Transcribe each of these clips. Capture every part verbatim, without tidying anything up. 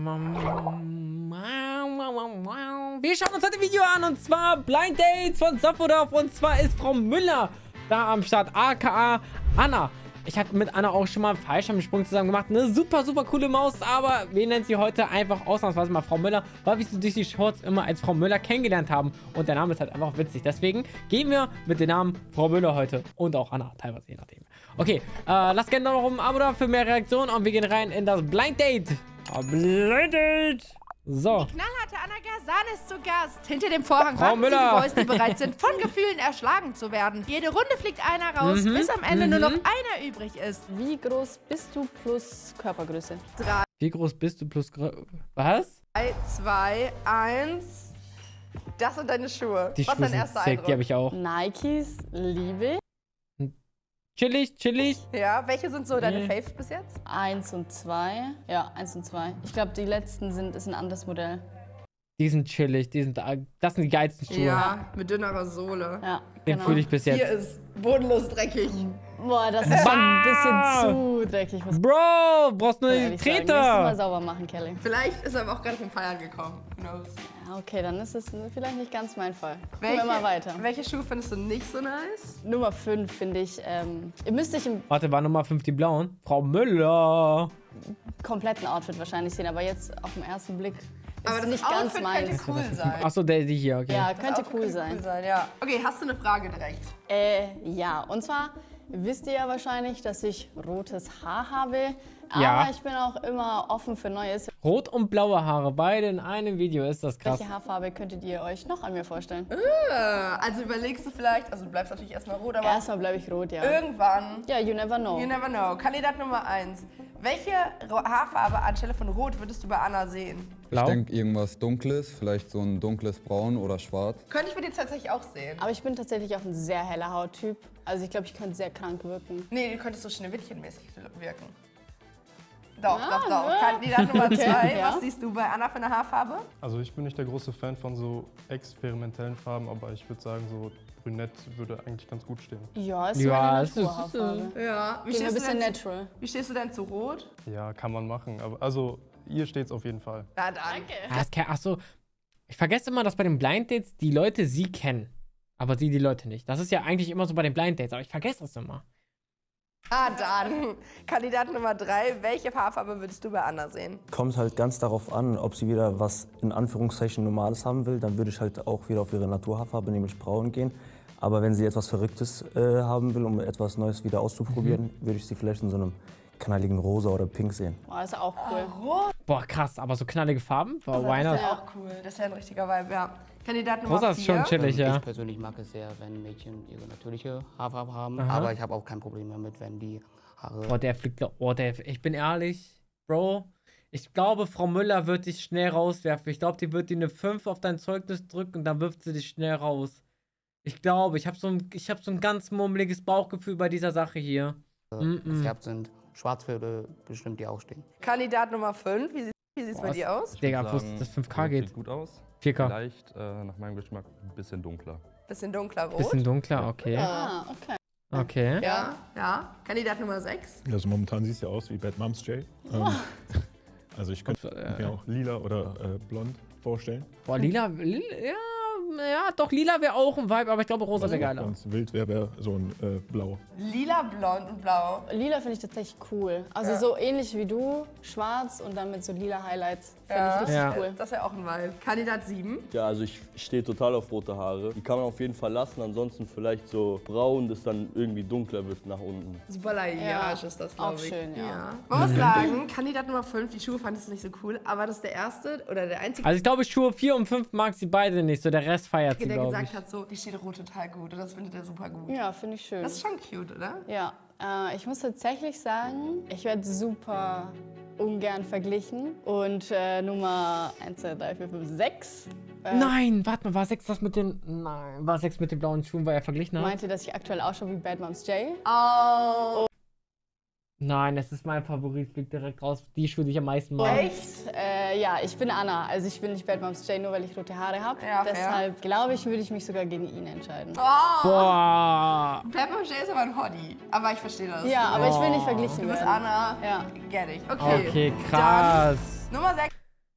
Wir schauen uns heute ein Video an und zwar Blind Dates von Sofodorf und zwar ist Frau Müller da am Start, aka Anna. Ich habe mit Anna auch schon mal einen Fallschirmsprung zusammen gemacht. Eine super, super coole Maus, aber wir nennen sie heute einfach ausnahmsweise mal Frau Müller, weil wir sie durch die Shorts immer als Frau Müller kennengelernt haben. Und der Name ist halt einfach witzig. Deswegen gehen wir mit dem Namen Frau Müller heute und auch Anna, teilweise je nachdem. Okay, äh, lasst gerne noch ein Abo da für mehr Reaktionen und wir gehen rein in das Blind Date. Blind Date. So. Die knallharte Anna Gasan ist zu Gast. Hinter dem Vorhang Frau warten Müller. sie die Boys, die bereit sind, von Gefühlen erschlagen zu werden. Jede Runde fliegt einer raus, Mhm. bis am Ende Mhm. nur noch einer übrig ist. Wie groß bist du plus Körpergröße? Drei, Wie groß bist du plus... Grö- Was? zwei, eins. Das sind deine Schuhe. Die Was Schuhe ist dein sind erster sick, die habe Eindruck? ich auch. Nikes, liebe. Chillig, chillig. Ja, welche sind so deine Nee. Faves bis jetzt? Eins und zwei. Ja, eins und zwei. Ich glaube, die letzten sind ist ein anderes Modell. Die sind chillig, die sind, das sind die geilsten Schuhe. Ja, mit dünnerer Sohle. Ja, Den genau. fühle ich bis Hier jetzt. ist bodenlos dreckig. Boah, das ist schon ein bisschen zu dreckig. Muss Bro, brauchst nur man die ehrlich sagen. Nächstes Mal Treter. sauber machen, Kelly. Vielleicht ist er aber auch gerade vom Feiern gekommen. Who knows? Ja, okay, dann ist es vielleicht nicht ganz mein Fall. Gucken Welche, wir mal weiter. welche Schuhe findest du nicht so nice? Nummer fünf finde ich, ähm, ihr müsst euch im Warte, war Nummer fünf die blauen? Frau Müller. kompletten Outfit wahrscheinlich sehen, aber jetzt auf den ersten Blick ist Aber es das nicht Outfit ganz meins. könnte cool sein. Achso, der, die hier, okay. Ja, Das könnte Outfit cool könnte sein. Cool sein ja. Okay, hast du eine Frage direkt? Äh, ja, und zwar wisst ihr ja wahrscheinlich, dass ich rotes Haar habe, aber Ja. ich bin auch immer offen für Neues. Rot und blaue Haare, beide in einem Video, ist das krass. Welche Haarfarbe könntet ihr euch noch an mir vorstellen? Äh, also überlegst du vielleicht, also du bleibst natürlich erstmal rot, aber Erstmal bleibe ich rot, ja. irgendwann, Ja, you never know. you never know. Kandidat Nummer eins. Welche Ro- Haarfarbe anstelle von Rot würdest du bei Anna sehen? Blau? Ich denke irgendwas Dunkles, vielleicht so ein dunkles Braun oder Schwarz. Könnte ich bei dir tatsächlich auch sehen. Aber ich bin tatsächlich auch ein sehr heller Hauttyp. Also ich glaube, ich könnte sehr krank wirken. Nee, du könntest so schneewittchenmäßig wirken. Doch, Ah, doch, doch. ja. Kandidat Nummer Okay, zwei. ja. Was siehst du bei Anna für eine Haarfarbe? Also ich bin nicht der große Fan von so experimentellen Farben, aber ich würde sagen, so brünett würde eigentlich ganz gut stehen. Ja, ist so Ja, meine es ist, äh, Naturhaarfarbe. Ja. Wie Gehen wir ein stehst, du bisschen denn, natural. wie stehst du denn zu Rot? Ja, kann man machen, aber also ihr steht's auf jeden Fall. Na dann. Ah, das kann- Achso, ich vergesse immer, dass bei den Blind Dates die Leute sie kennen. Aber sie die Leute nicht. Das ist ja eigentlich immer so bei den Blind Dates, aber ich vergesse das immer. Ah, dann. Kandidat Nummer drei. Welche Haarfarbe würdest du bei Anna sehen? Kommt halt ganz darauf an, ob sie wieder was in Anführungszeichen Normales haben will, dann würde ich halt auch wieder auf ihre Naturhaarfarbe, nämlich braun gehen. Aber wenn sie etwas Verrücktes äh, haben will, um etwas Neues wieder auszuprobieren, würde ich sie vielleicht in so einem knalligen Rosa oder Pink sehen. Boah, ist auch cool. Boah, krass, aber so knallige Farben? Wow, why Das not? wäre auch cool. Das wäre ein richtiger Vibe, ja. Kandidat Nummer Rosa ist schon vier. chillig, Ähm, ja. Ich persönlich mag es sehr, wenn Mädchen ihre natürliche Haarfarbe haben, Aha. aber ich habe auch kein Problem damit, wenn die Haare... Boah, der fliegt. Oh, der. Ich bin ehrlich, Bro. Ich glaube, Frau Müller wird dich schnell rauswerfen. Ich glaube, die wird dir eine fünf auf dein Zeugnis drücken und dann wirft sie dich schnell raus. Ich glaube, ich habe so ein, ich hab so ein ganz mummeliges Bauchgefühl bei dieser Sache hier. Mm-mm. gefärbt sind. Schwarz würde bestimmt dir auch stehen. Kandidat Nummer fünf. Wie sieht es bei Boah, dir aus? Digga, wo sagen, das fünf K Rot geht. Sieht gut aus. vier K. Vielleicht äh, nach meinem Geschmack ein bisschen dunkler. Bisschen dunkler rot. Bisschen dunkler, okay. Ah, okay. Okay. Ja, ja. Kandidat Nummer sechs. Also momentan siehst du ja aus wie Bad Moms Jay. Ähm, also ich könnte äh, mir auch lila oder äh, blond vorstellen. Boah, lila, lila, ja, ja, doch, lila wäre auch ein Vibe, aber ich glaube, rosa wäre geiler. Ganz wild wäre wär so ein äh, blau. Lila, blond und blau. Lila finde ich tatsächlich cool. Also so ähnlich wie du, schwarz und dann mit so lila Highlights. Finde Ja. ich richtig Ja. cool. Das wäre auch ein Vibe. Kandidat sieben. Ja, also ich stehe total auf rote Haare. Die kann man auf jeden Fall lassen, ansonsten vielleicht so braun, das dann irgendwie dunkler wird nach unten. Super leicht Ja, ist das, auch glaube ich. schön, ja. Man muss sagen, Kandidat Nummer fünf, die Schuhe fandest du nicht so cool, aber das ist der erste oder der einzige, Also ich glaube, Schuhe vier und fünf mag sie beide nicht, so der Rest feiert sie, der glaube gesagt ich. hat, so, die steht rot total gut und das findet er super gut. Ja, finde ich schön. Das ist schon cute, oder? Ja, äh, ich muss tatsächlich sagen, ich werde super ungern verglichen. Und äh, Nummer eins, zwei, drei, vier, fünf, sechs. Äh, Nein, warte mal, war sechs das mit den. Nein, war sechs mit den blauen Schuhen, weil er verglichen hat? meinte, dass ich aktuell ausschaue wie Bad Moms Jay. Oh. Nein, das ist mein Favorit, fliegt direkt raus. Die Schuhe, die ich am meisten mag. Echt? Äh, ja, ich bin Anna. Also ich bin nicht Bad Moms Jay, nur weil ich rote Haare habe. Ja, fair. Deshalb glaube ich, würde ich mich sogar gegen ihn entscheiden. Oh. Boah. Pepper Jay ist aber ein Hottie. Aber ich verstehe das. Ja, aber ich will nicht Oh. verglichen Du bist werden. Anna. Ja. Get it. Okay. Okay, krass. Dann Nummer sechs.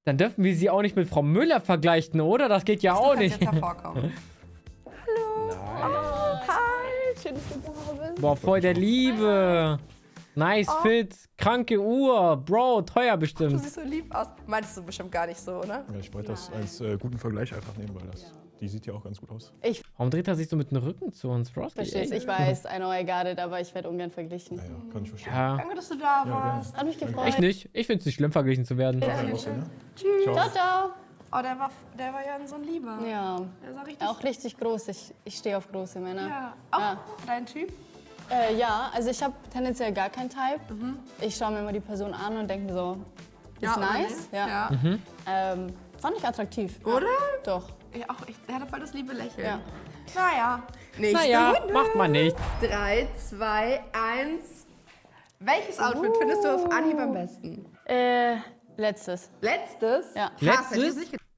Dann dürfen wir sie auch nicht mit Frau Müller vergleichen, oder? Das geht ja Du auch kannst nicht. jetzt hervorkommen. Hallo. Oh, hi. Schön, dass du da bist. Boah, voll der Liebe. Nice Oh. Fit, kranke Uhr. Bro, teuer Du bestimmt. siehst so lieb aus. Meinst du bestimmt gar nicht so, oder? Ja, ich wollte das als äh, guten Vergleich einfach nehmen, weil das, die sieht ja auch ganz gut aus. Warum dreht er sich so mit dem Rücken zu uns, Bro? Verstehst, ich weiß, I know I got it, aber ich werde ungern verglichen. Ja, ja, kann ich verstehen. Ja, Danke, dass du da warst. Hat mich gefreut. ich nicht. Ich finde es nicht schlimm, verglichen zu werden. Ja, Ja, ne? Tschüss. Ciao, ciao. Oh, der war, der war ja so ein Lieber. Ja, Der sah richtig. auch richtig groß. Ich, ich stehe auf große Männer. Ja. Auch Ja. dein Typ? Äh, ja, also ich habe tendenziell gar keinen Type. Ich schaue mir immer die Person an und denke mir so, ist Ja, oder nice. nicht? Ja. Ja. Ähm, fand ich attraktiv. Oder? Doch. Ja, auch ich, er hatte voll das liebe Lächeln. Ja. Naja. Nächste Naja, Runde. macht man nicht. Drei, zwei, eins. Welches Outfit findest du auf Anhieb am besten? Äh, letztes. Letztes? Ja. Krass, hätte ich Letztes? nicht gedacht.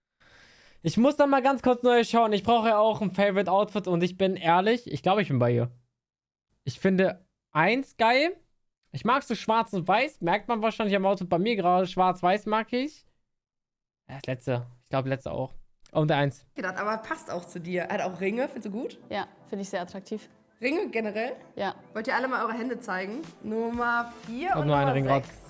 Ich muss dann mal ganz kurz neu schauen. Ich brauche ja auch ein Favorite Outfit und ich bin ehrlich, ich glaube, ich bin bei ihr. Ich finde eins geil. Ich mag so schwarz und weiß. Merkt man wahrscheinlich am Outfit bei mir gerade. Schwarz-weiß mag ich. Ja, das letzte. Ich glaube, letzte auch. Und eins. gedacht, aber passt auch zu dir. Er hat auch Ringe, findest du gut? Ja, finde ich sehr attraktiv. Ringe generell? Ja. Wollt ihr alle mal eure Hände zeigen? Nummer vier hab und nur einen Nummer Ringrad. sechs.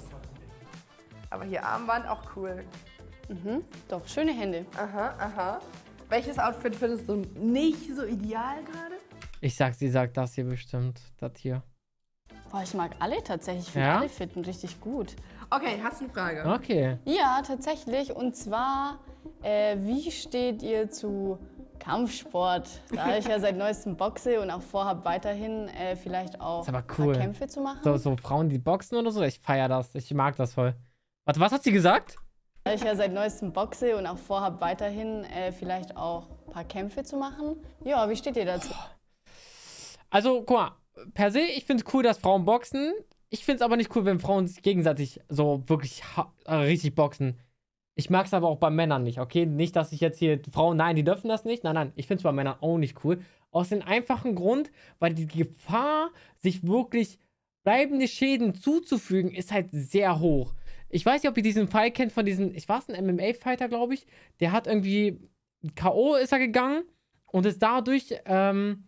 Aber hier Armband, auch cool. Mhm. Doch, schöne Hände. Aha, aha. Welches Outfit findest du nicht so ideal gerade? Ich sag, sie sagt das hier bestimmt. Das hier. Boah, ich mag alle tatsächlich. Ich finde Ja? alle fitten richtig gut. Okay, hast du eine Frage? Okay. Ja, tatsächlich. Und zwar, äh, wie steht ihr zu Kampfsport? Da ich ja seit neuestem boxe und auch vorhabe, weiterhin äh, vielleicht auch Ist aber ein cool. paar Kämpfe zu machen. So, so Frauen, die boxen oder so. Ich feiere das. Ich mag das voll. Warte, was hat sie gesagt? Da ich ja seit neuestem boxe und auch vorhabe, weiterhin äh, vielleicht auch ein paar Kämpfe zu machen. Ja, wie steht ihr dazu? Also, guck mal. Per se, ich finde es cool, dass Frauen boxen. Ich finde es aber nicht cool, wenn Frauen sich gegenseitig so wirklich ha- äh, richtig boxen. Ich mag es aber auch bei Männern nicht, okay? Nicht, dass ich jetzt hier Frauen, nein, die dürfen das nicht. Nein, nein, ich finde es bei Männern auch nicht cool. Aus dem einfachen Grund, weil die Gefahr, sich wirklich bleibende Schäden zuzufügen, ist halt sehr hoch. Ich weiß nicht, ob ihr diesen Fall kennt von diesem, ich weiß, ein M M A-Fighter, glaube ich. Der hat irgendwie, K O ist er gegangen und ist dadurch ähm,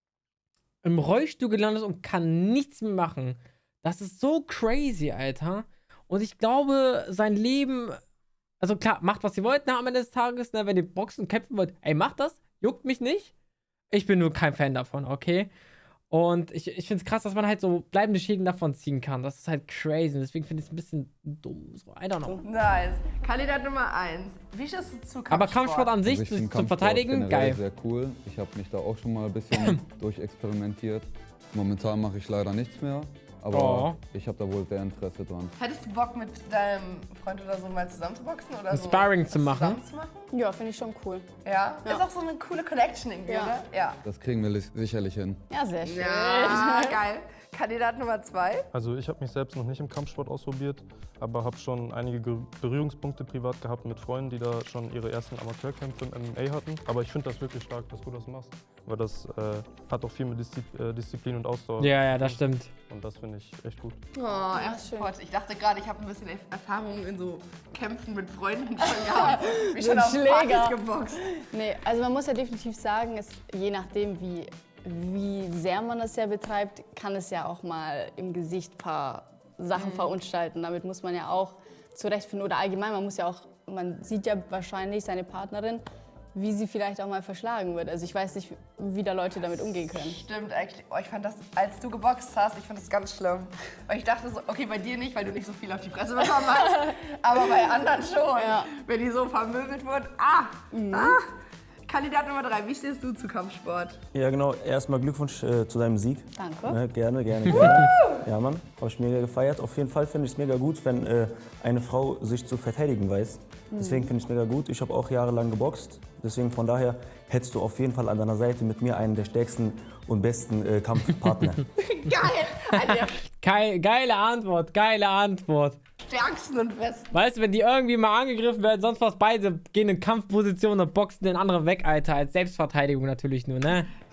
im Rollstuhl gelandet und kann nichts mehr machen. Das ist so crazy, Alter. Und ich glaube, sein Leben, also klar, macht, was ihr wollt, ne, am Ende des Tages, ne, wenn ihr boxen, kämpfen wollt, ey, macht das, juckt mich nicht. Ich bin nur kein Fan davon, okay? Und ich, ich finde es krass, dass man halt so bleibende Schäden davon ziehen kann. Das ist halt crazy. Deswegen finde ich es ein bisschen dumm. So, I don't know. Nice. Kandidat Nummer eins. Wie stehst du zu Kampfsport? Aber Kampfsport an sich, Also ich zu, find zum Kampfsport Verteidigen, generell geil. sehr cool. Ich habe mich da auch schon mal ein bisschen durchexperimentiert. Momentan mache ich leider nichts mehr, aber Oh. ich habe da wohl sehr Interesse dran. Hättest du Bock, mit deinem Freund oder so mal zusammen zu boxen? Oder Ein so Sparring was zu machen? zusammen zu machen? Ja, finde ich schon cool. Ja? Ja. Ist auch so eine coole Connection irgendwie, Ja. oder? Ja. Das kriegen wir li- sicherlich hin. Ja, sehr schön. Ja, geil. Kandidat Nummer zwei. Also ich habe mich selbst noch nicht im Kampfsport ausprobiert, aber habe schon einige Ge- Berührungspunkte privat gehabt mit Freunden, die da schon ihre ersten Amateurkämpfe im M M A hatten. Aber ich finde das wirklich stark, dass du das machst, weil das äh, hat auch viel mit Diszi äh, Disziplin und Ausdauer. Ja, ja, das stimmt. Und das finde ich echt gut. Oh, erst schön. Ich dachte gerade, ich habe ein bisschen Erfahrung in so Kämpfen mit Freunden schon gehabt. Wie So schon ein auf Schläger. Partys geboxt. Nee, also man muss ja definitiv sagen, es, je nachdem, wie, wie sehr man das ja betreibt, kann es ja auch mal im Gesicht ein paar Sachen verunstalten. Damit muss man ja auch zurechtfinden. Oder allgemein, man muss ja auch, man sieht ja wahrscheinlich seine Partnerin, wie sie vielleicht auch mal verschlagen wird. Also ich weiß nicht, wie da Leute damit umgehen können. Stimmt eigentlich. Oh, ich fand das, als du geboxt hast, ich fand das ganz schlimm. Weil ich dachte so, okay, bei dir nicht, weil du nicht so viel auf die Fresse bekommen hast. Aber bei anderen schon. Ja. Wenn die so vermöbelt wurden. Ah! Ah! Kandidat Nummer drei, wie stehst du zu Kampfsport? Ja, genau. Erstmal Glückwunsch äh, zu deinem Sieg. Danke. Ne, gerne, gerne, gerne. Ja, Mann, habe ich mega gefeiert. Auf jeden Fall finde ich es mega gut, wenn äh, eine Frau sich zu verteidigen weiß. Deswegen finde ich es mega gut. Ich habe auch jahrelang geboxt. Deswegen von daher hättest du auf jeden Fall an deiner Seite mit mir einen der stärksten und besten äh, Kampfpartner. Geil! Eine der Geil, geile Antwort, geile Antwort. stärksten und besten. Weißt du, wenn die irgendwie mal angegriffen werden, sonst was, beide gehen in Kampfposition und boxen den anderen weg, Alter. Als Selbstverteidigung natürlich nur, ne?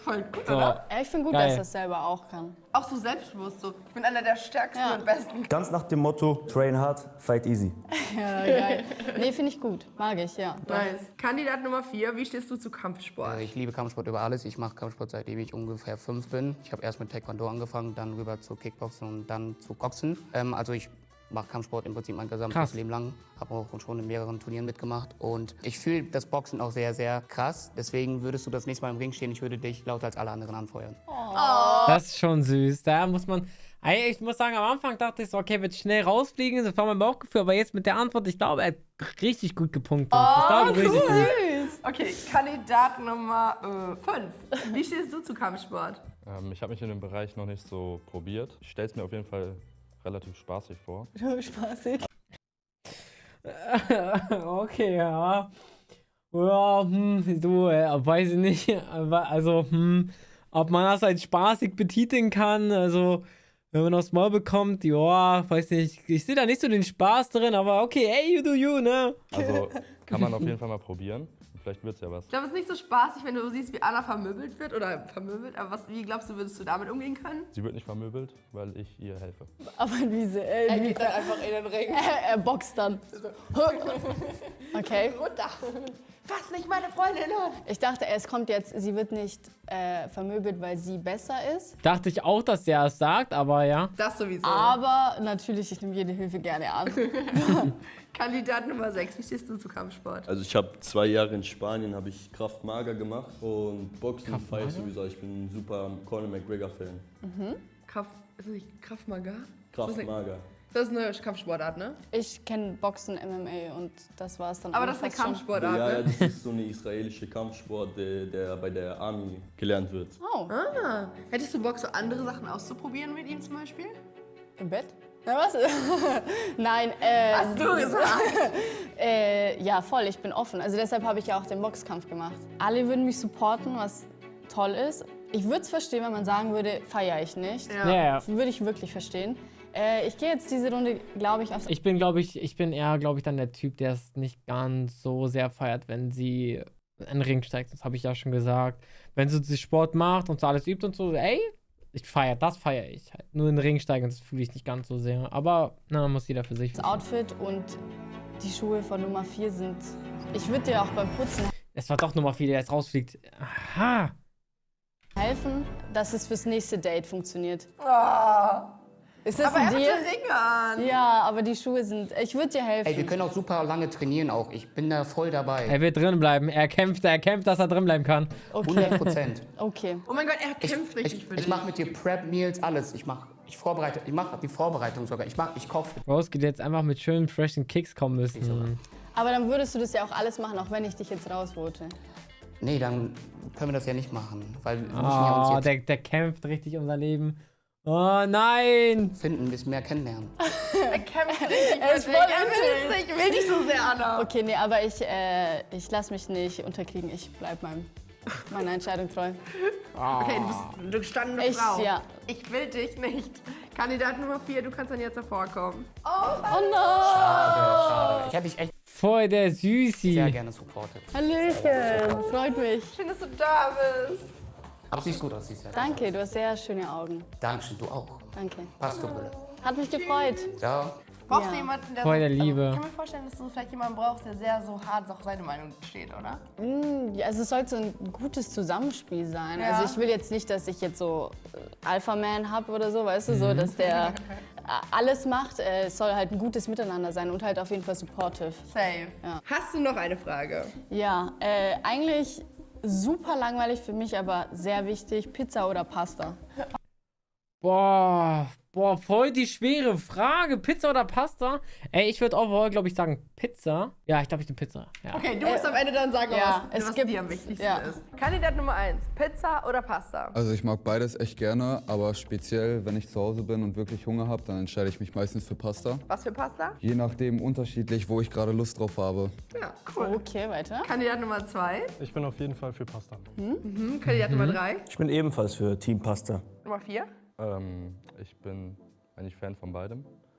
Voll gut, So. oder? Ja, ich finde gut, Geil. dass er das selber auch kann. Auch so selbstbewusst so. Ich bin einer der stärksten Ja. und besten. Ganz nach dem Motto, train hard, fight easy. Ja, geil. Nee, finde ich gut. Mag ich, ja. Doch. Nice. Kandidat Nummer vier, wie stehst du zu Kampfsport? Also ich liebe Kampfsport über alles. Ich mache Kampfsport seitdem ich ungefähr fünf bin. Ich habe erst mit Taekwondo angefangen, dann rüber zu Kickboxen und dann zu Boxen. Ähm, also ich mache Kampfsport im Prinzip mein gesamtes Krass. Leben lang. Habe auch schon in mehreren Turnieren mitgemacht. Und ich fühle das Boxen auch sehr, sehr krass. Deswegen würdest du das nächste Mal im Ring stehen, ich würde dich lauter als alle anderen anfeuern. Das ist schon süß. Da muss man. Ey, ich muss sagen, am Anfang dachte ich so, okay, wird schnell rausfliegen. Das war mein Bauchgefühl. Aber jetzt mit der Antwort, ich glaube, er hat richtig gut gepunktet. ich glaube, richtig gut. Okay, Kandidat Nummer fünf. Wie stehst du zu Kampfsport? Ähm, ich habe mich in dem Bereich noch nicht so probiert. Ich stelle es mir auf jeden Fall relativ spaßig vor. Spaßig. Okay, ja. Ja, hm, du, äh, weiß ich nicht. Aber, also, hm, ob man das als spaßig betiteln kann, also, wenn man aufs Maul bekommt, ja, weiß nicht. Ich sehe da nicht so den Spaß drin, aber okay, hey, you do you, ne? Also kann man auf jeden Fall mal probieren. Vielleicht wird es ja was. Ich glaube, es ist nicht so spaßig, wenn du siehst, wie Anna vermöbelt wird oder vermöbelt. Aber was, wie glaubst du, würdest du damit umgehen können? Sie wird nicht vermöbelt, weil ich ihr helfe. Aber wie äh, Er geht dann einfach in den Ring. er, er boxt dann. Okay. Runter. Fass nicht meine Freundin an. Ich dachte, es kommt jetzt, sie wird nicht äh, vermöbelt, weil sie besser ist. Dachte ich auch, dass der es sagt, aber ja. Das sowieso. Aber natürlich, ich nehme jede Hilfe gerne an. Kandidat Nummer sechs, wie stehst du zu Kampfsport? Also ich habe zwei Jahre in Spanien habe ich Krav Maga gemacht und Boxen feiere ich sowieso. Ich bin ein super Conor McGregor-Fan. Kraft, ist das nicht Krav Maga? Krav Das ist eine- Maga. Das ist eine Kampfsportart, ne? Ich kenne Boxen, M M A und das war es dann Aber auch das ist eine fast schon. Kampfsportart, Ja, ja, ne? das ist so eine israelische Kampfsport, der, der bei der Army gelernt wird. Oh, Ah. Hättest du Bock, so andere Sachen auszuprobieren mit ihm zum Beispiel? im Bett? Na was? Nein, äh, Hast du gesagt? äh, ja voll, ich bin offen. Also deshalb habe ich ja auch den Boxkampf gemacht. Alle würden mich supporten, was toll ist. Ich würde es verstehen, wenn man sagen würde, feiere ich nicht. Ja. Ja, ja. Würde ich wirklich verstehen. Äh, ich gehe jetzt diese Runde, glaube ich, aufs... Ich bin, glaube ich, ich bin eher, glaube ich, dann der Typ, der es nicht ganz so sehr feiert, wenn sie in den Ring steigt. Das habe ich ja schon gesagt. Wenn sie sich Sport macht und so alles übt und so, ey, ich feiere, das feiere ich halt. Nur in den Ring steigen, das fühle ich nicht ganz so sehr. Aber, na, muss jeder für sich Das wissen. Outfit und die Schuhe von Nummer vier sind... Ich würde dir auch beim Putzen Es war doch Nummer vier, der jetzt rausfliegt. Aha. helfen, dass es fürs nächste Date funktioniert. Oh. Ist das Aber er ein hat Deal? den Ring an. Ja, aber die Schuhe sind... Ich würde dir helfen. Ey, wir können auch super lange trainieren auch. Ich bin da voll dabei. Er wird drin bleiben. Er kämpft, er kämpft, dass er drin bleiben kann. hundert Prozent. Okay. Oh mein Gott, er kämpft richtig Ich, für ich dich. mache mit dir Prep-Meals, alles. Ich mache ich vorbereite, ich mache die Vorbereitung sogar. Ich, mach, ich koche. Rose geht jetzt einfach mit schönen, freshen Kicks kommen müssen. Aber dann würdest du das ja auch alles machen, auch wenn ich dich jetzt rausvote. Nee, dann können wir das ja nicht machen. Weil wir müssen ja Oh, uns jetzt der, der kämpft richtig um sein Leben. Oh nein! finden, ein bisschen mehr kennenlernen. Er kämpft richtig Er ist für dich. voll Er will es nicht, will nicht so sehr, Anna. Okay, nee, aber ich, äh, ich lasse mich nicht unterkriegen. Ich bleib meinem, meiner Entscheidung treu. Okay, du bist eine gestandene Ich, Frau. ja. Ich will dich nicht. Kandidat Nummer vier, du kannst dann jetzt hervorkommen. Oh no! Schade, schade. Ich hätte dich echt Voll der Süßi. sehr gerne supportet. Hallöchen, freut mich. Schön, dass du da bist. Aber siehst gut aus, siehst du. Danke, du hast sehr schöne Augen. Dankeschön, du auch. Danke. Passt du, Brille. Hat mich gefreut. Ja. Brauchst Ja. du jemanden, der Voll so, der Liebe. Also, ich kann mir vorstellen, dass du vielleicht jemanden brauchst, der sehr so hart auf seine Meinung steht, oder? Mm, ja, also es sollte so ein gutes Zusammenspiel sein. Ja. Also ich will jetzt nicht, dass ich jetzt so äh, Alpha-Man habe oder so, weißt du, so, dass der äh, alles macht. Äh, es soll halt ein gutes Miteinander sein und halt auf jeden Fall supportive. Safe. Ja. Hast du noch eine Frage? Ja, äh, eigentlich super langweilig für mich, aber sehr wichtig. Pizza oder Pasta? Boah, boah, voll die schwere Frage. Pizza oder Pasta? Ey, ich würde overall, glaube ich, sagen Pizza. Ja, ich glaube, ich nehme Pizza. Ja. Okay, du musst am Ende dann sagen, ja, was, es was gibt- dir am wichtigsten ja. ist. Kandidat Nummer eins, Pizza oder Pasta? Also ich mag beides echt gerne, aber speziell, wenn ich zu Hause bin und wirklich Hunger habe, dann entscheide ich mich meistens für Pasta. Was für Pasta? Je nachdem unterschiedlich, wo ich gerade Lust drauf habe. Ja, cool. Okay, weiter. Kandidat Nummer zwei, Ich bin auf jeden Fall für Pasta. mhm. Kandidat Nummer drei, Ich bin ebenfalls für Team Pasta. Nummer vier. Ähm, ich bin eigentlich Fan von beidem.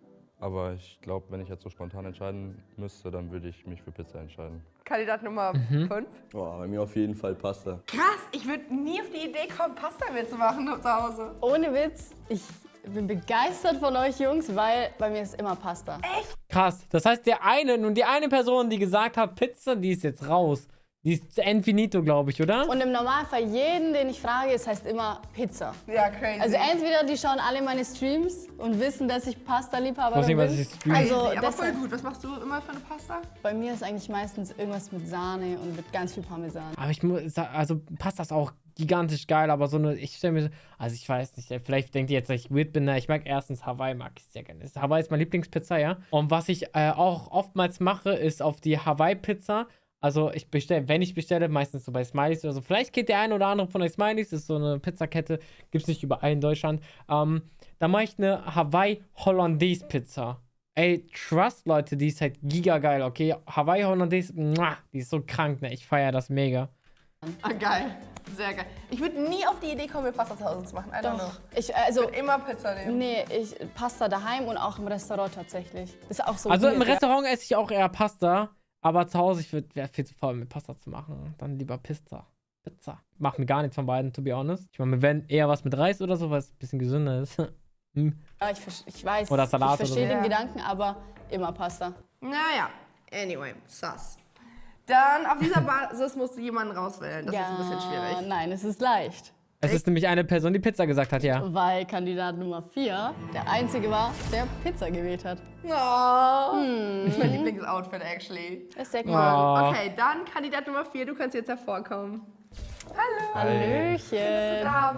Aber ich glaube, wenn ich jetzt so spontan entscheiden müsste, dann würde ich mich für Pizza entscheiden. Kandidat Nummer Mhm. fünf. Boah, bei mir auf jeden Fall Pasta. Krass, ich würde nie auf die Idee kommen, Pasta mitzumachen zu Hause. Ohne Witz, ich bin begeistert von euch Jungs, weil bei mir ist immer Pasta. Krass. Das heißt, der eine, nun die eine Person, die gesagt hat Pizza, die ist jetzt raus. Die ist infinito, glaube ich, oder? Und im Normalfall jeden, den ich frage, es heißt immer Pizza. Ja, crazy. Also entweder die schauen alle meine Streams und wissen, dass ich Pasta-Liebhaber Ich weiß nicht, bin. was ich streame. also, Also aber voll deshalb, gut. Was machst du immer für eine Pasta? bei mir ist eigentlich meistens irgendwas mit Sahne und mit ganz viel Parmesan. Aber ich muss sagen, also passt das auch gigantisch geil, aber so eine, ich stelle mir, also ich weiß nicht, vielleicht denkt ihr jetzt, dass ich weird bin, ne? Ich mag erstens Hawaii, mag ich sehr gerne. Hawaii ist meine Lieblingspizza, ja. Und was ich äh, auch oftmals mache, ist auf die Hawaii-Pizza, also ich bestelle, wenn ich bestelle, meistens so bei Smileys oder so, vielleicht kennt der eine oder andere von euch Smileys, das ist so eine Pizzakette, gibt es nicht überall in Deutschland, ähm, da mache ich eine Hawaii-Hollandaise-Pizza. Ey, trust, Leute, die ist halt giga geil, okay? Hawaii-Hollandaise, die ist so krank, ne? Ich feiere das mega. Ah, geil. Sehr geil. Ich würde nie auf die Idee kommen, mir Pasta zu Hause zu machen. I don't know. Doch, ich, also, Ich würde immer Pizza nehmen. nee, ich Pasta daheim und auch im Restaurant tatsächlich. Das ist auch so Also im weird, ja. Restaurant esse ich auch eher Pasta, aber zu Hause, ich wäre viel zu faul, mit Pasta zu machen. Dann lieber Pizza. Pizza. Mach mir gar nichts von beiden, to be honest. Ich meine, wenn eher was mit Reis oder so, was ein bisschen gesünder ist. Hm. Ja, ich, ver- ich weiß, Oder Salat ich verstehe oder den so. Gedanken, aber immer Pasta. Naja, anyway, sass. Dann auf dieser Basis musst du jemanden rauswählen. Das ist ein bisschen schwierig. Nein, es ist leicht. Es ist nämlich eine Person, die Pizza gesagt hat, ja. Weil Kandidat Nummer vier der einzige war, der Pizza gewählt hat. Oh, das ist mein Lieblingsoutfit, actually. Das ist sehr cool. Oh. Okay, dann Kandidat Nummer vier, du kannst jetzt hervorkommen. Hallo. Hallöchen. Da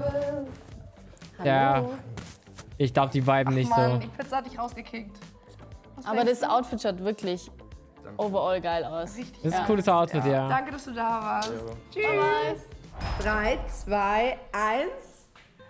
bist. Ja. Ich glaube, die viben nicht Mann, so. die Pizza hat dich rausgekickt. Was Aber denkst das Outfit schaut wirklich overall geil aus. Richtig Das ist ein Ja. cooles Outfit, ja. Danke, dass du da warst. Tschüss. Bye. Drei, zwei, eins.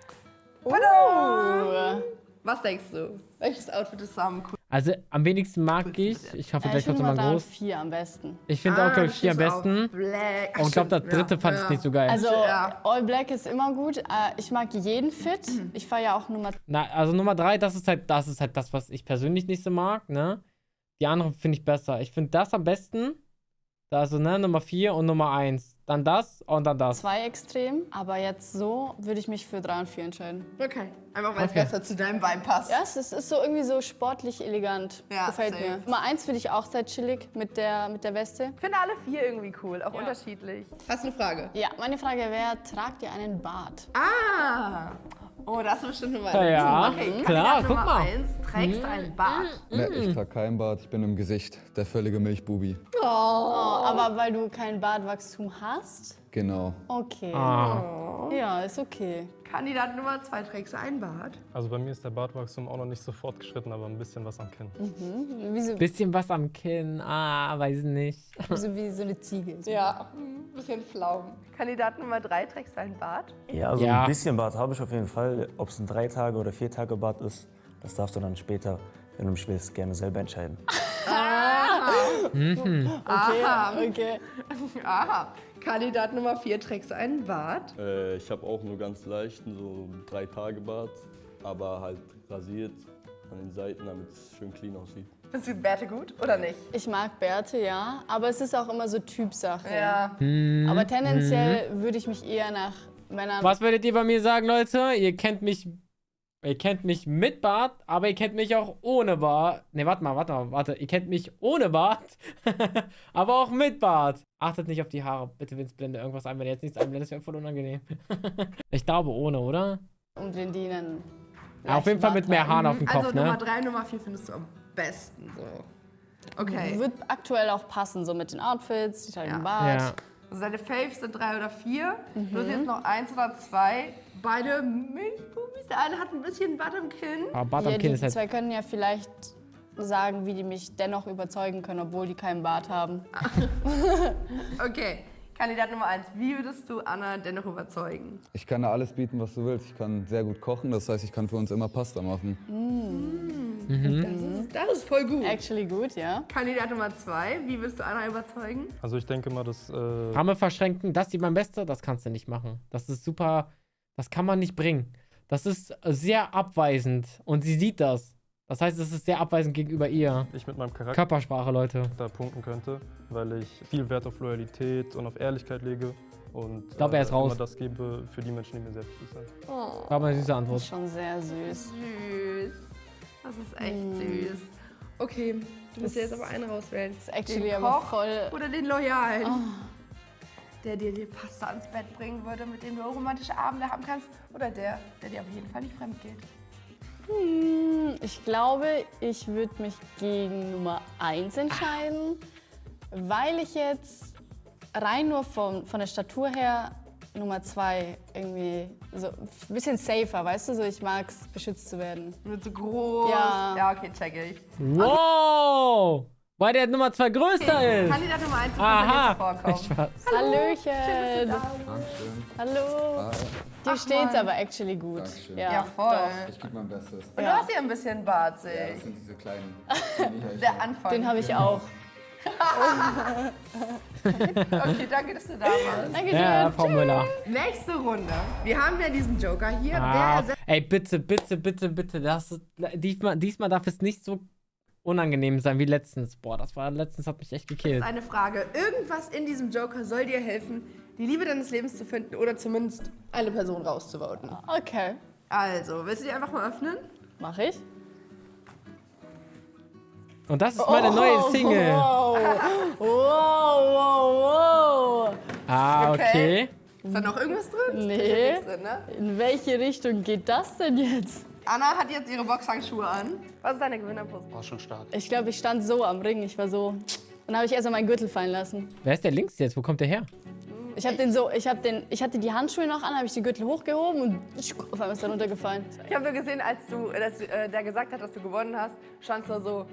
Uh. Was denkst du? Welches Outfit ist am coolsten? Also am wenigsten mag ich, ich hoffe, Ja, gleich ich kommt finde mal Nummer groß. vier am besten. Ich finde auch, glaube ich, vier am das steht besten. auf Black. Ach, Und ich glaube, das stimmt, dritte ja. fand ich Ja. nicht so geil. Also Ja. All Black ist immer gut. Äh, Ich mag jeden Fit. Ich feiere auch Nummer Na, also Nummer drei, das ist halt, das ist halt das, was ich persönlich nicht so mag, ne? Die anderen finde ich besser. Ich finde das am besten. Da also, ne, Nummer vier und Nummer eins. Dann das und dann das. zwei extrem. Aber jetzt so würde ich mich für drei und vier entscheiden. Okay, einfach weil es Okay. besser zu deinem Vibe passt. Ja, es ist, ist so irgendwie so sportlich elegant. Ja, Gefällt safe. mir. Nummer eins finde ich auch sehr chillig mit der, mit der Weste. Ich finde alle vier irgendwie cool, auch unterschiedlich. Hast du eine Frage? Ja, meine Frage wäre, tragt ihr einen Bart? Ah! Oh, das ist bestimmt eine Ja, ja. Okay, Klar, Kandidat guck Nummer mal. eins, trägst du einen Bart? Ne, ich trage kein Bart, ich bin im Gesicht. Der völlige Milchbubi. Oh, aber weil du kein Bartwachstum hast? Genau. Okay. Ah. Ja, ist okay. Kandidat Nummer zwei, trägst du einen Bart? Also bei mir ist der Bartwachstum auch noch nicht so fortgeschritten, aber ein bisschen was am Kinn. Wie so, Bisschen was am Kinn, ah, weiß nicht. wie so, wie so eine Ziege. So. Ja, ein bisschen Pflaumen. Kandidat Nummer drei, trägst du einen Bart? Ja, also Ja. ein bisschen Bart habe ich auf jeden Fall. Ob es ein drei Tage oder vier Tage Bart ist, das darfst du dann später, wenn du mich willst, gerne selber entscheiden. Aha. Okay. Aha. Kandidat Nummer vier, trägst du einen Bart? Äh, ich habe auch nur ganz leichten, so drei Tage Bart, aber halt rasiert an den Seiten, damit es schön clean aussieht. Findest du Bärte gut oder nicht? Ich mag Bärte, ja. Aber es ist auch immer so Typsache. Ja. Aber tendenziell würde ich mich eher nach Männern... Was würdet ihr bei mir sagen, Leute? Ihr kennt mich. Ihr kennt mich mit Bart, aber ihr kennt mich auch ohne Bart. Ne, warte mal, warte mal, warte. Ihr kennt mich ohne Bart, aber auch mit Bart. Achtet nicht auf die Haare. Bitte, Vince, blende irgendwas ein. Wenn ihr jetzt nichts einblendet, das wäre voll unangenehm. Ich glaube ohne, oder? um den Dienen. Ja, auf jeden Fall mit mehr Haaren auf dem Kopf, Also Nummer ne? drei, Nummer vier findest du am besten so. Okay. Wird aktuell auch passen, so mit den Outfits, die tragen Ja. Bart. Ja. Also deine Faves sind drei oder vier. Mhm. Du hast jetzt noch eins oder zwei. Beide Milchbubis. Der eine hat ein bisschen Bart am Kinn. Aber Bart Ja, am Kinn die ist halt. zwei können ja vielleicht sagen, wie die mich dennoch überzeugen können, obwohl die keinen Bart haben. Okay. Kandidat Nummer eins. Wie würdest du Anna dennoch überzeugen? Ich kann da alles bieten, was du willst. Ich kann sehr gut kochen, das heißt, ich kann für uns immer Pasta machen. Mhm. Das ist voll gut. Actually gut, ja. Kandidat Nummer zwei. Wie willst du Anna überzeugen? Also ich denke mal, dass... Äh, Arme verschränken, das ist mein Beste, das kannst du nicht machen. Das ist super, das kann man nicht bringen. Das ist sehr abweisend und sie sieht das. Das heißt, es ist sehr abweisend gegenüber ihr. Ich mit meinem Charakter Körpersprache, Leute. da punkten könnte, weil ich viel Wert auf Loyalität und auf Ehrlichkeit lege und Ich glaube, er ist raus. immer das gebe für die Menschen, die mir sehr wichtig sind. Oh, War mal eine süße das Antwort. ist schon sehr süß. Süß. Das ist echt Mm. süß. Okay, du musst Das jetzt aber einen rauswählen. Das ist actually Den aber Koch voll... oder den Loyalen. Oh. Der dir die Pasta ans Bett bringen würde, mit dem du romantische Abende haben kannst. Oder der, der dir auf jeden Fall nicht fremd geht. Hm, ich glaube, ich würde mich gegen Nummer eins entscheiden, weil ich jetzt rein nur von, von der Statur her Nummer zwei irgendwie so ein bisschen safer, weißt du, so ich mag es, beschützt zu werden. Mit so groß. Ja. Ja, okay, check ich. Wow! Weil der Nummer zwei größer ist. Kandidat Nummer eins, du kannst Aha. jetzt vorkommen. Spaß. Hallöchen! Dankeschön. Hallo! Ah, Dir Ach, steht's Mann. aber actually gut. Dankeschön. Ja, voll. ich gebe mein Bestes. Und du hast hier ein bisschen Bart, sehe Ja, das ich. sind diese kleinen. Die Der Anfang. Den habe ich auch. Okay, danke, dass du da warst. Dankeschön. Ja, Frau Müller. Nächste Runde. Wir haben ja diesen Joker hier. Ah, Der ey, bitte, bitte, bitte, bitte. Das ist, diesmal, diesmal darf es nicht so unangenehm sein wie letztens. Boah, das war letztens, hat mich echt gekillt. eine Frage. Irgendwas in diesem Joker soll dir helfen, die Liebe deines Lebens zu finden oder zumindest eine Person rauszuvoten. Okay, Also, willst du die einfach mal öffnen? mach ich. Und das ist meine neue Single. Wow, wow, wow, wow. Ah, okay. Okay. Ist da noch irgendwas drin? Nee. Ist ja nichts drin, ne? In welche Richtung geht das denn jetzt? Anna hat jetzt ihre Boxhandschuhe an. Was ist deine Gewinnerposition? War schon stark. Ich glaube, ich stand so am Ring. Ich war so. Und dann habe ich erst mal meinen Gürtel fallen lassen. Wer ist der links jetzt? Wo kommt der her? Ich habe den so, ich habe den, ich hatte die Handschuhe noch an, habe ich die Gürtel hochgehoben und auf einmal ist er runtergefallen. Ich habe nur gesehen, als du, dass, äh, der gesagt hat, dass du gewonnen hast, stand so so.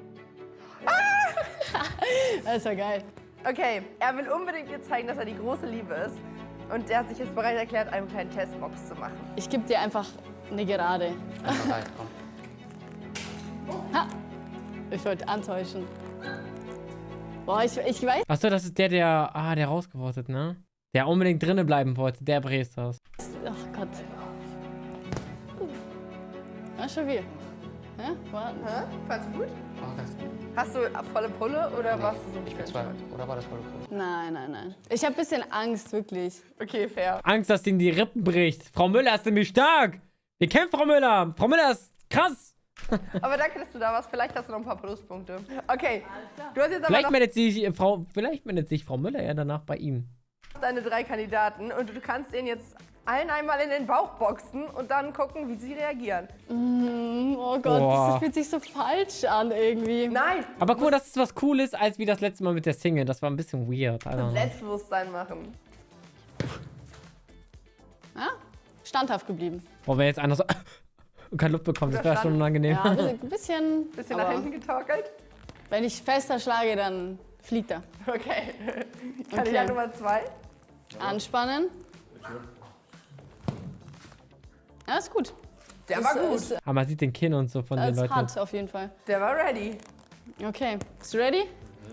Das war geil. Okay, er will unbedingt dir zeigen, dass er die große Liebe ist. Und er hat sich jetzt bereit erklärt, einen kleinen Testbox zu machen. Ich gebe dir einfach eine Gerade. Einfach rein, komm. Ha! Ich wollte antäuschen. Boah, ich, ich weiß. Achso, das ist der, der. Ah, der rausgewortet, ne? Der unbedingt drinnen bleiben wollte. Der bräst das. Ach Gott. Ja, schon wieder. Hä? Warten. Hä? Fandest du gut? War ganz gut. Hast du volle Pulle oder warst du so ein Ich bisschen bin zwei. entspannt? Oder war das voll cool? Nein, nein, nein. Ich habe ein bisschen Angst, wirklich. Okay, fair. Angst, dass ihm die Rippen bricht. Frau Müller ist nämlich stark. Wir kennen Frau Müller. Frau Müller ist krass. Aber danke, dass du da warst. Vielleicht hast du noch ein paar Pluspunkte. Okay, du hast jetzt aber Vielleicht noch meldet, sich, äh, Frau, vielleicht meldet sich Frau Müller ja danach bei ihm. deine drei Kandidaten und du kannst denen jetzt allen einmal in den Bauch boxen und dann gucken, wie sie reagieren. Mm, oh Gott, Boah. das fühlt sich so falsch an irgendwie. Nein, Aber guck mal, das ist was Cooles, als wie das letzte Mal mit der Single. Das war ein bisschen weird. I don't know. Selbstbewusstsein machen. Ja? Standhaft geblieben. Boah, wenn jetzt einer so und keine Luft bekommt, das wäre schon unangenehm. Ja, ein bisschen. bisschen, Bisschen aber nach hinten getorkelt. Wenn ich fester schlage, dann fliegt er. Okay. Kandidat Nummer zwei. Anspannen. Ja, ist gut. Der Ist- war gut. ist- Aber man sieht den Kinn und so von den Das ist Leuten. hart auf jeden Fall. Der war ready. Okay, bist du ready?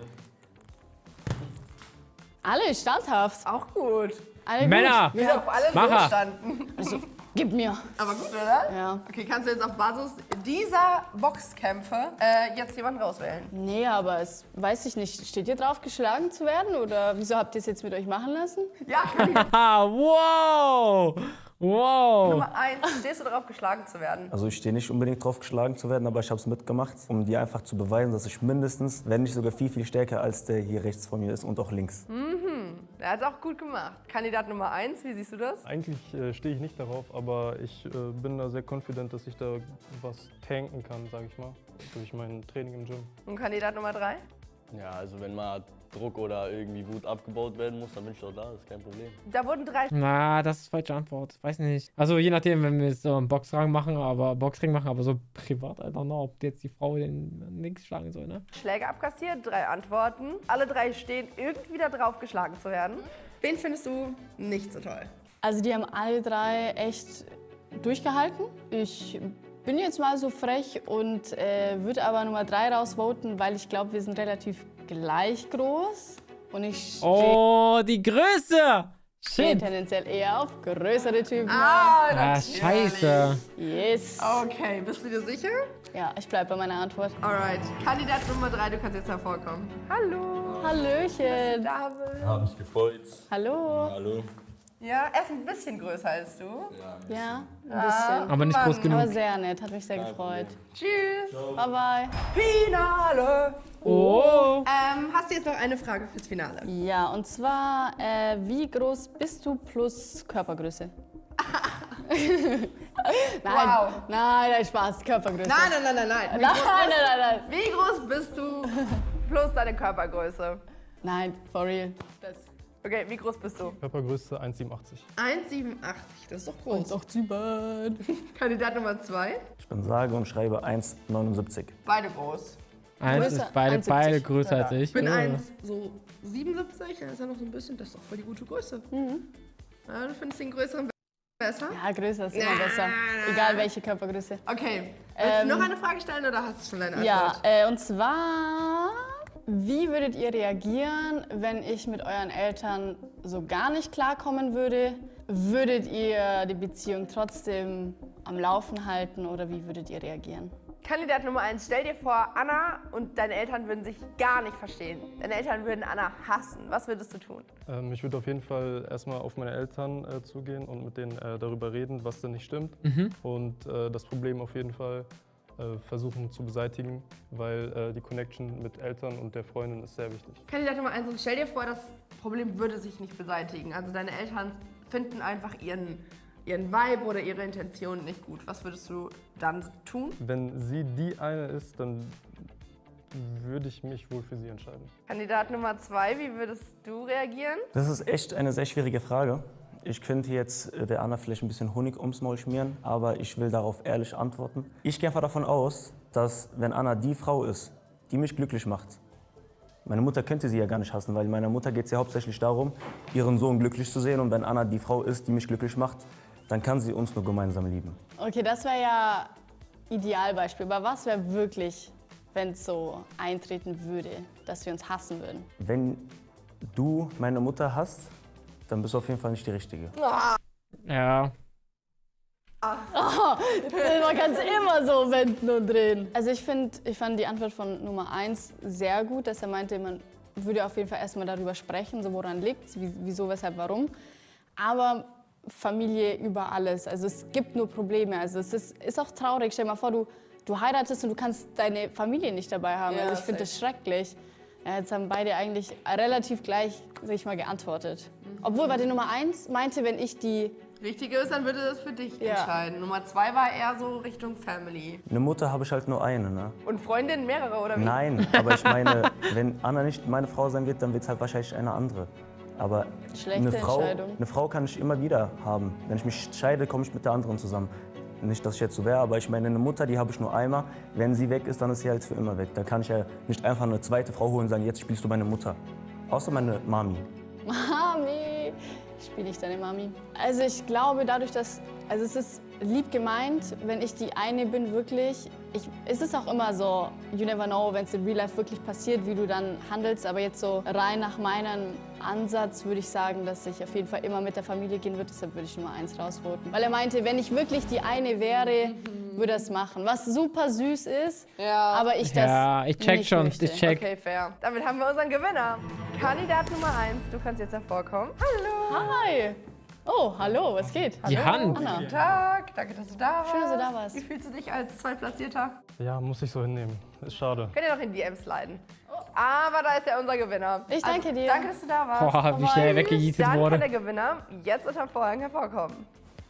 Alle standhaft. Auch gut. Alle Männer! Gut. Wir sind auf alle so Macher. gestanden. Also, gib mir. Aber gut, oder? Ja. Okay, kannst du jetzt auf Basis dieser Boxkämpfe äh, jetzt jemanden rauswählen? Nee, aber es weiß ich nicht. Steht ihr drauf, geschlagen zu werden? Oder wieso habt ihr es jetzt mit euch machen lassen? Ja, Kandidat Ah, wow! Wow! Nummer eins. Stehst du darauf, geschlagen zu werden? Also ich stehe nicht unbedingt drauf, geschlagen zu werden, aber ich habe es mitgemacht, um dir einfach zu beweisen, dass ich mindestens, wenn nicht sogar viel, viel stärker als der hier rechts von mir ist und auch links. Mhm. Er hat es auch gut gemacht. Kandidat Nummer eins, wie siehst du das? Eigentlich äh, stehe ich nicht darauf, aber ich äh, bin da sehr confident, dass ich da was tanken kann, sage ich mal, durch mein Training im Gym. Und Kandidat Nummer drei? Ja, also wenn mal Druck oder irgendwie Wut abgebaut werden muss, dann bin ich doch da, das ist kein Problem. Da wurden drei. Na, das ist falsche Antwort. Weiß nicht. Also je nachdem, wenn wir so einen Boxring machen, aber Boxring machen, aber so privat, I don't know, ob jetzt die Frau den links schlagen soll, ne? Schläge abkassiert, drei Antworten. Alle drei stehen irgendwie da drauf, geschlagen zu werden. Wen findest du nicht so toll? Also die haben alle drei echt durchgehalten. Ich bin jetzt mal so frech und äh, würde aber Nummer drei rausvoten, weil ich glaube, wir sind relativ gleich groß. Und ich stehe Oh, die Größe! Shit! tendenziell eher auf größere Typen. Ah, Ah, natürlich. scheiße. Yes. Okay, bist du dir sicher? Ja, ich bleibe bei meiner Antwort. Alright. Kandidat Nummer drei, du kannst jetzt hervorkommen. Hallo. Hallöchen. David. Hab mich gefreut. Hallo. Hallo. Ja, er ist ein bisschen größer als du. Ja, ein bisschen. Aber nicht groß genug. Aber sehr nett, hat mich sehr gefreut. Tschüss. Bye bye. Finale. Oh. Ähm, hast du jetzt noch eine Frage fürs Finale? Ja, und zwar, äh, wie groß bist du plus Körpergröße? nein, Wow. nein, nein, Spaß, Körpergröße. Nein, nein, nein, nein, nein. Wie Nein, groß nein, bist- nein, nein. Wie groß bist du plus deine Körpergröße? Nein, for real. Okay, wie groß bist du? Körpergröße eins Komma siebenundachtzig. eins Komma siebenundachtzig, das ist doch groß. Doch Zypern. Kandidat Nummer zwei, Ich bin sage und schreibe eins Komma neunundsiebzig. beide groß. Eins Größer, ist beide, eins Komma beide siebzig. größer als ich. Ich bin Ja. eins so siebenundsiebzig, dann ist er noch so ein bisschen, das ist doch voll die gute Größe. Mhm. Ja, du findest den größeren besser? Ja, größer ist immer besser. Egal welche Körpergröße. Okay, willst Ähm, du noch eine Frage stellen oder hast du schon deine Ja, Antwort? äh, und zwar, wie würdet ihr reagieren, wenn ich mit euren Eltern so gar nicht klarkommen würde? Würdet ihr die Beziehung trotzdem am Laufen halten oder wie würdet ihr reagieren? Kandidat Nummer eins, stell dir vor, Anna und deine Eltern würden sich gar nicht verstehen. Deine Eltern würden Anna hassen. Was würdest du tun? Ähm, ich würde auf jeden Fall erstmal auf meine Eltern äh, zugehen und mit denen äh, darüber reden, was denn nicht stimmt. Mhm. Und äh, das Problem auf jeden Fall äh, versuchen zu beseitigen, weil äh, die Connection mit Eltern und der Freundin ist sehr wichtig. Kandidat Nummer eins, und stell dir vor, das Problem würde sich nicht beseitigen. Also deine Eltern finden einfach ihren, ihren Vibe oder ihre Intention nicht gut. Was würdest du dann tun? Wenn sie die eine ist, dann würde ich mich wohl für sie entscheiden. Kandidat Nummer zwei, wie würdest du reagieren? Das ist echt eine sehr schwierige Frage. Ich könnte jetzt äh, der Anna vielleicht ein bisschen Honig ums Maul schmieren, aber ich will darauf ehrlich antworten. Ich gehe einfach davon aus, dass wenn Anna die Frau ist, die mich glücklich macht, meine Mutter könnte sie ja gar nicht hassen, weil meiner Mutter geht es ja hauptsächlich darum, ihren Sohn glücklich zu sehen. Und wenn Anna die Frau ist, die mich glücklich macht, dann kann sie uns nur gemeinsam lieben. Okay, das wäre ja Idealbeispiel. Aber was wäre wirklich, wenn es so eintreten würde, dass wir uns hassen würden? Wenn du meine Mutter hast, dann bist du auf jeden Fall nicht die Richtige. Ja. Oh, man kann es immer so wenden und drehen. Also ich finde, ich fand die Antwort von Nummer eins sehr gut, dass er meinte, man würde auf jeden Fall erstmal darüber sprechen, so woran liegt es, wieso, weshalb, warum. Aber Familie über alles. Also es gibt nur Probleme. Also es ist, ist auch traurig. Stell dir mal vor, du, du heiratest und du kannst deine Familie nicht dabei haben. Ja, also ich finde das schrecklich. Ja, jetzt haben beide eigentlich relativ gleich sich mal geantwortet. Obwohl bei der Nummer eins meinte, wenn ich die Richtige ist, dann würde das für dich Ja. entscheiden. Nummer zwei war eher so Richtung Family. Eine Mutter habe ich halt nur eine, ne? Und Freundin mehrere, oder wie? Nein, aber ich meine, wenn Anna nicht meine Frau sein wird, dann wird es halt wahrscheinlich eine andere. Aber Schlechte eine Frau, Entscheidung. eine Frau kann ich immer wieder haben. Wenn ich mich scheide, komme ich mit der anderen zusammen. Nicht, dass ich jetzt so wäre, aber ich meine, eine Mutter, die habe ich nur einmal. Wenn sie weg ist, dann ist sie halt für immer weg. Da kann ich ja nicht einfach eine zweite Frau holen und sagen, jetzt spielst du meine Mutter. Außer meine Mami. Mami, spiele ich deine Mami? Also ich glaube dadurch, dass, also es ist lieb gemeint, wenn ich die eine bin wirklich. Ich, es ist auch immer so, you never know, wenn es in Real Life wirklich passiert, wie du dann handelst. Aber jetzt so rein nach meinem Ansatz würde ich sagen, dass ich auf jeden Fall immer mit der Familie gehen würde. Deshalb würde ich Nummer eins rausvoten. Weil er meinte, wenn ich wirklich die eine wäre, würde er es machen. Was super süß ist, Ja. aber ich das Ja, ich check nicht schon. möchte. Ich check. Okay, fair. Damit haben wir unseren Gewinner. Kandidat Nummer eins, du kannst jetzt hervorkommen. Hallo. Hi. Oh, hallo, was geht? Die hallo, Hand. Anna. Guten Tag, danke, dass du da warst. Schön, dass du da warst. Wie fühlst du dich als Zweitplatzierter? Ja, muss ich so hinnehmen. Ist schade. Könnt ihr noch in D Ms sliden. Aber da ist ja unser Gewinner. Ich danke dir. Danke, dass du da warst. Boah, wie schnell weggejietet Dann wurde. kann der Gewinner jetzt unter Vorhang hervorkommen.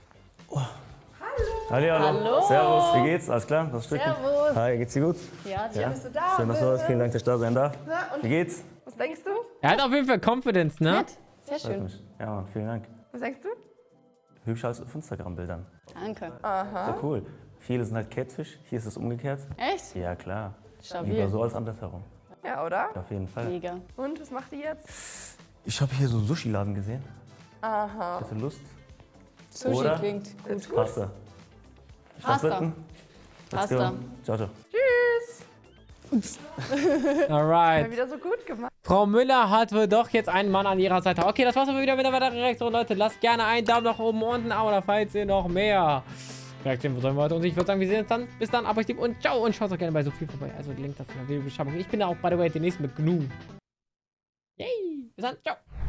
Hallo, hallo. Hallo. Servus, wie geht's? Alles klar? Das Stück? Servus. Hi, geht's dir gut? Ja, Ja. Bist du da? Schön, dass du warst. Vielen Dank, dass ich da sein darf. Na, und Wie geht's? was denkst du? Er hat auf jeden Fall Confidence, ne? nett. Sehr Freut schön. mich. Ja, Mann, vielen Dank. Was denkst du? Hübscher als auf Instagram-Bildern. Danke. Sehr cool. Viele sind halt Catfish, hier ist es umgekehrt. Echt? Ja, klar. Stabil. Lieber so als andersherum. Ja, oder? Auf jeden Fall. Mega. Und was macht ihr jetzt? Ich habe hier so einen Sushi-Laden gesehen. Aha. Hätte Lust? Sushi Oder? klingt gut. Pasta. Pasta. Let's Pasta. go. Ciao, ciao. Tschüss. Alright. Mal wieder so gut gemacht. Frau Müller hat wohl doch jetzt einen Mann an ihrer Seite. Okay, das war's aber wieder mit der weiteren Reaktion. Leute, lasst gerne einen Daumen nach oben und einen Abo, falls ihr noch mehr Reaktion sollen wir heute. Und ich würde sagen, wir sehen uns dann. Bis dann, aber ich liebe und ciao. Und schaut doch gerne bei Sophie vorbei. Also, Link dazu in der Videobeschreibung. Ich bin da auch, by the way, demnächst mit Gnu. Yay. Bis dann. Ciao.